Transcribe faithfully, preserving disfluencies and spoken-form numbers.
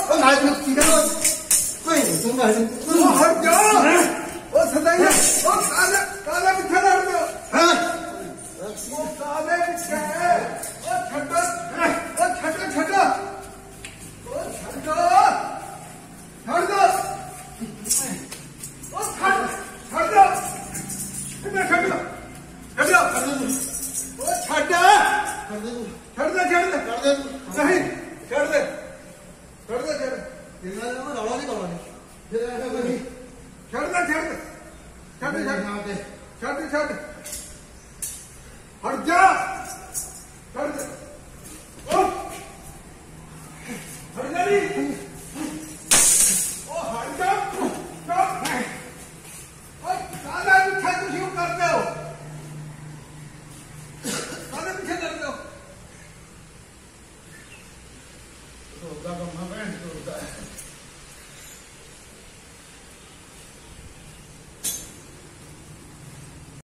ਉਹ ਨਾਲ ਨੂੰ ਕੀ ਕਰੋ ਕੋਈ ਨਹੀਂ ਤੂੰ ਮਾਰ ਉਹ ਹਟ ਜਾ ਉਹ ਸਦਾਈਆ ਉਹ ਕਾਲਾ ਕਾਲਾ ਕਿੱਥੇ ਲੜ ਦਿਓ ਹਾਂ ਉਹ ਕਾਲੇ ਕਿੱਥੇ ਉਹ ਛੱਡ ਉਹ ਛੱਡ ਛੱਡ ਉਹ ਛੱਡ ਛੱਡ ਦੋ ਉਹ ਛੱਡ ਛੱਡ ਦੋ ਕਿੱਥੇ ਛੱਡ ਦੋ ਛੱਡ ਦੋ ਉਹ ਛੱਡ ਕਰ ਦੇ ਤੂੰ ਛੱਡ ਦੇ ਛੱਡ ਦੇ ਕਰ ਦੇ ਤੂੰ ਨਹੀਂ ਛੱਡ ਦੇ ਛੱਡ ਦੇ ਛੱਡ ਇਹਨਾਂ ਦਾ ਰੌਲਾ ਨਹੀਂ ਪਾਉਣਾ ਜੇ ਐਸਾ ਕੋਈ ਛੱਡ ਦੇ ਛੱਡ ਦੇ ਛੱਡ ਦੇ ਨਾ ਤੇ ਛੱਡ ਦੇ ਛੱਡ ਹਟ ਜਾ ਛੱਡ ਦੇ ਉਹ ਹਟ ਜਾ ਨੀ ਉਹ ਹਟ ਜਾ ਚੱਲ ਓਏ ਕਾਲਾ ਪਿੱਛੇ ਤੁਸੀਂ ਉਹ ਕਰਦੇ ਹੋ ਕਾਲਾ ਪਿੱਛੇ ਕਰਦੇ ਹੋ ਉਹਦਾ ਕੰਮ ਹੈ ਭੈਣ ਚੋਦ ਦਾ